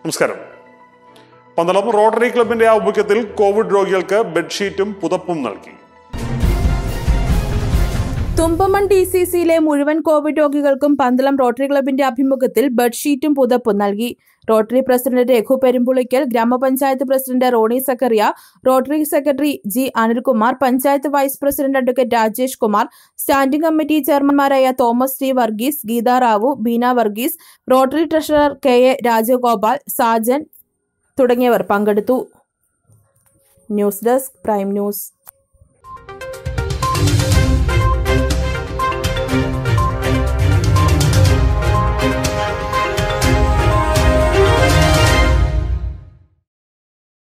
നമസ്കാരം. പന്തളം റോട്ടറി ക്ലബിന്റെ ആഭിമുഖ്യത്തിൽ കോവിഡ് രോഗികൾക്ക് ബെഡ്ഷീറ്റും പുതപ്പും നൽകി. തുമ്പമൺ DCCയിലെ മുഴുവൻ കോവിഡ് രോഗികൾക്കും പന്തളം റോട്ടറി ക്ലബിന്റെ ആഭിമുഖ്യത്തിൽ ബെഡ്ഷീറ്റും പുതപ്പും നൽകി. റോട്ടറി പ്രസിഡന്റ് രഘു പെരുമ്പുളിക്കൽ, ഗ്രാമപഞ്ചായത്ത് president Rony Zachariah, Rotary secretary G. Anilkumar, panchayat vice president advocate Rajesh Kumar, standing committee ചെയർമാൻമാരായ Thomas T. Varghese, Geetha Rao, Beena Varghese, Rotary treasurer KA. Rajagopal, Sajan തുടങ്ങിയവർ പങ്കെടുത്തു. News desk, prime news.